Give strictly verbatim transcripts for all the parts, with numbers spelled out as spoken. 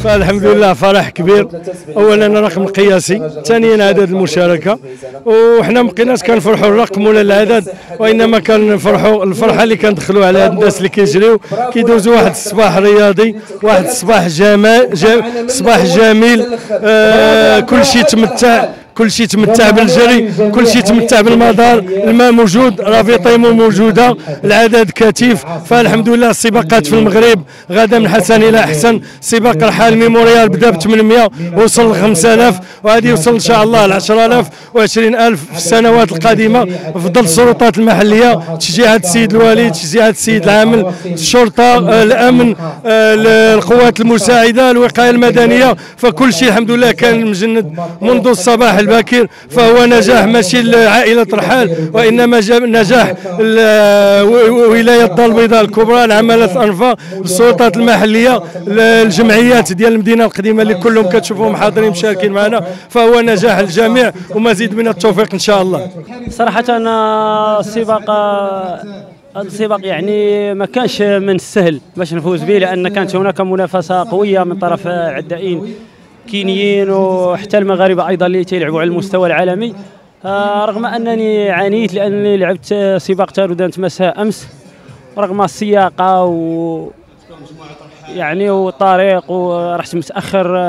فالحمد لله فرح كبير. اولا رقم قياسي، ثانيا عدد المشاركه، وحنا ما بقيناش كنفرحوا الرقم ولا العدد، وانما كنفرحوا الفرحه اللي كندخلوا على هاد الناس اللي كيجريو كيدوزوا واحد الصباح رياضي، واحد الصباح جمال جا صباح جميل. آه كل شيء تمتع، كل شيء تمتع بالجري، كل شيء تمتع بالمدار، الماء موجود، رافيطيمو موجوده، العدد كثيف. فالحمد لله السباقات في المغرب غدا من حسن الى احسن. سباق رحال ميموريال بدا ب ثمانمائة وصل ل خمسة آلاف، وغادي يوصل ان شاء الله ل عشرة آلاف وعشرين ألف في السنوات القادمه، في ظل السلطات المحليه، تشجيعات السيد الوالي، تشجيعات السيد العامل، الشرطه، الامن، القوات المساعده، الوقايه المدنيه. فكل شيء الحمد لله كان مجند منذ الصباح الباكر. فهو نجاح ماشي لعائله رحال، وانما نجاح ولايه الدار البيضاء الكبرى، العمالات الانفا، السلطات المحليه، الجمعيات ديال المدينه القديمه اللي كلهم كتشوفوهم حاضرين مشاركين معنا. فهو نجاح الجميع ومزيد من التوفيق ان شاء الله. صراحه انا السباق هذا السباق يعني ما كانش من السهل باش نفوز به، لان كانت هناك منافسه قويه من طرف عدائين كينيين وحتى المغاربه ايضا اللي تيلعبوا على المستوى العالمي. آه رغم انني عانيت لانني لعبت سباق تارودانت مساء امس، رغم السياقه و يعني والطريق، ورحت متاخر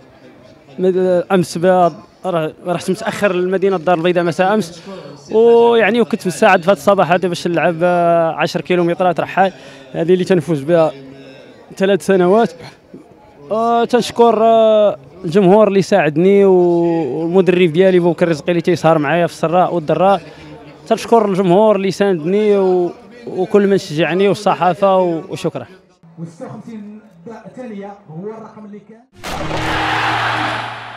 امس رحت متاخر لمدينه الدار البيضاء مساء امس، ويعني وكنت مستعد في هذا الصباح هذا باش نلعب عشرة كيلومترات رحال، هذه اللي تنفوز بها ثلاث سنوات. آه تنشكر آه الجمهور اللي ساعدني، والمدرب ديالي بوكر الرزقي اللي تيسهر معايا في السراء والضراء. تنشكر الجمهور اللي ساندني و... وكل من شجعني، والصحافه، وشكرا. و ستة وخمسين الثانيه هو الرقم اللي كان